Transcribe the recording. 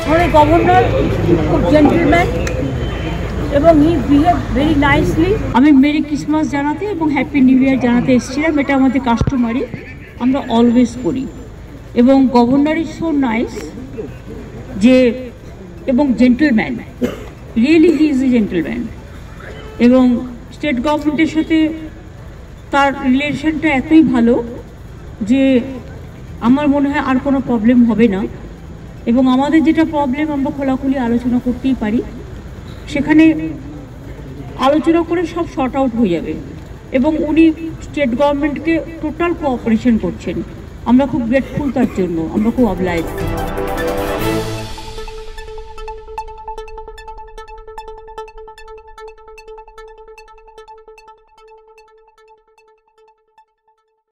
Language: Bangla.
আমাদের গভর্নর খুব জেন্টলম্যান এবং হি বিহেভ ভেরি নাইসলি। আমি মেরি ক্রিসমাস জানাতে এবং হ্যাপি নিউ ইয়ার জানাতে এসেছিলাম। এটা আমাদের কাস্টমারি, আমরা অলওয়েজ করি। এবং গভর্নর ইজ সো নাইস যে, এবং gentleman, really he is a gentleman. এবং স্টেট গভর্নমেন্টের সাথে তার রিলেশনটা এতই ভালো যে আমার মনে হয় আর কোনো প্রবলেম হবে না। এবং আমাদের যেটা প্রবলেম আমরা খোলাখুলি আলোচনা করতেই পারি, সেখানে আলোচনা করে সব শর্ট আউট হয়ে যাবে। এবং উনি স্টেট গভর্নমেন্টকে টোটাল কোঅপারেশন করছেন, আমরা খুব গ্রেটফুল তার জন্য, আমরা খুব অবলাইজ।